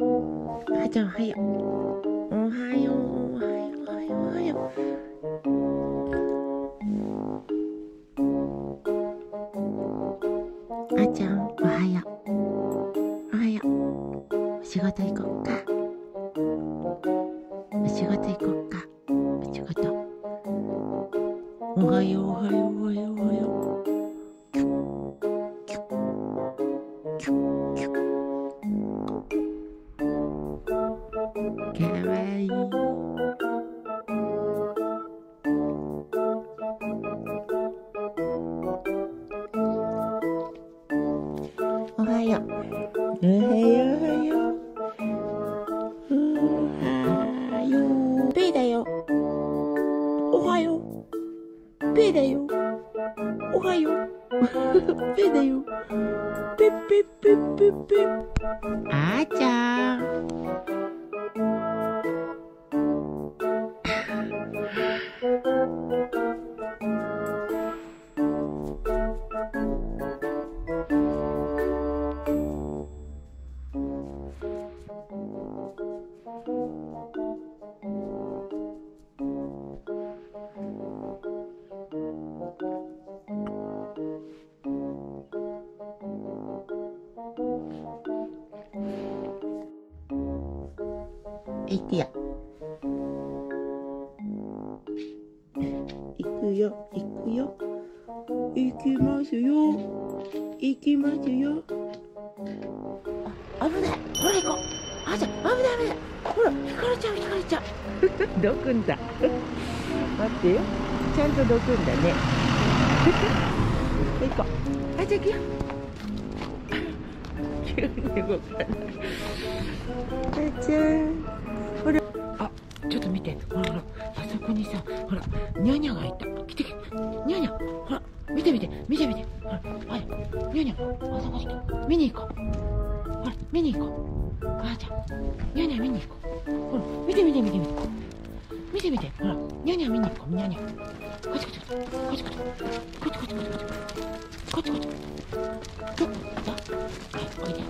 あーちゃんおはよう。おはよう。おはよう。おはよう。おはよう。あーちゃんおはよう。おはよう。お仕事行こうか。お仕事行こうか。お仕事。おはよう。おはよう。おはよう。おはよう。かわいい。おはよう。おはよう。おはよう。おはよう。ペーだよ。おはよう。ペーだよ。おはよう。ペーだよ。ペッペッペッペッペッ。あーちゃん。行くよ。行くよ。行くよ。行きますよ。行きますよ。あ、危ない。ほら行こう。あ、じゃ、危ない危ない。ほら、ひかれちゃう、ひかれちゃう。どくんだ。待ってよ。ちゃんとどくんだね。行こう。あ、じゃあ行くよ。急に動かない。あちゃん。ほら。あ、ちょっと見て。ほらほら。あそこにさ、ほら、ニャニャがいた。来て来て。ニャニャ。ほら、見て見て。見て見て。ほら、はい。ニャニャ。あそこに来た。見に行こう。ほら、見に行こう。あーちゃん。ニャニャ見に行こう。ほら、見て見て見て見て。見て見て。ほら、ニャニャ見に行こう。ニャニャ。こっちこっち。こっちこっち。こっちこっちこっちこっち。こっちこっち。どこ行った？はい、おいで。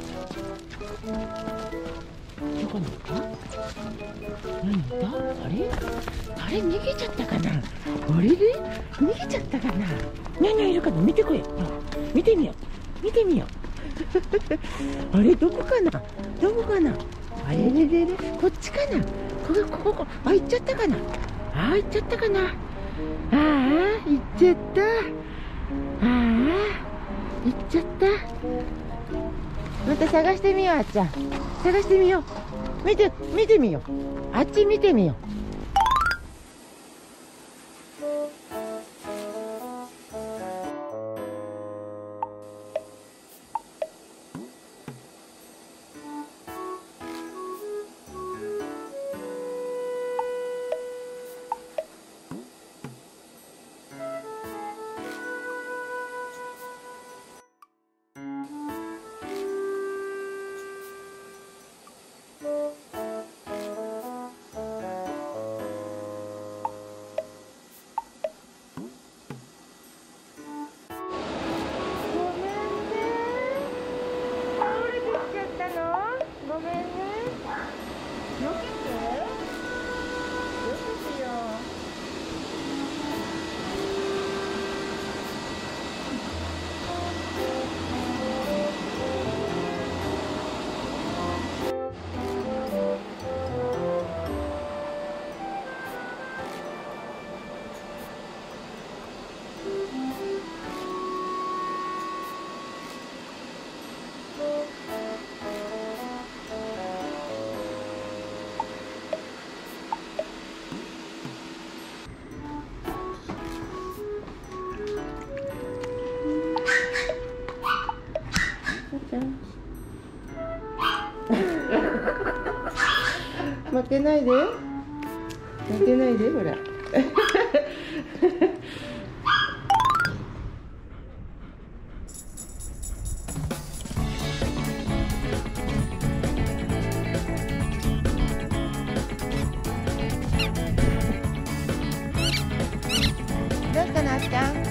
どこに行った？何いた？あれ？あれ逃げちゃったかな？あれで？逃げちゃったかな？ニャニャいるかな？見てこい。見てみよう。見てみよう。あれどこかな？どこかな？あれれれれ？こっちかな？ここ。あ、行っちゃったかな？あ、行っちゃったかな？ああ、行っちゃった。ああ、行っちゃった。また探してみよう、あっちゃん。探してみよう。見てみよう。あっち見てみよう。負けないで、負けないで、ほら。どうしたの、あっちゃん。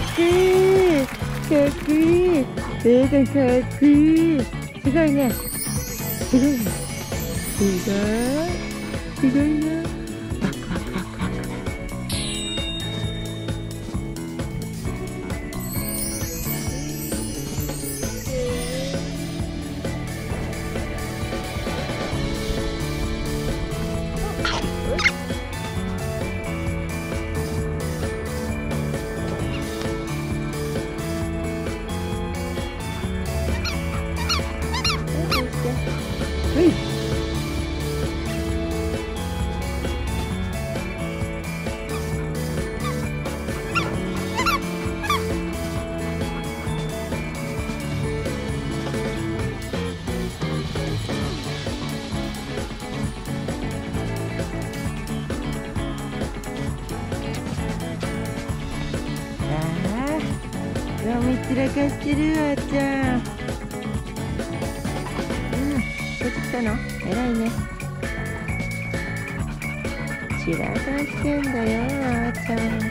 こいい、かっこいい、かっこいい、すごいね、すごいね、すごいね、ワクワクワクワク。はい。どうも散らかしてるあーちゃん。こっち来たの？偉いね。散らかしてんだよあーちゃん。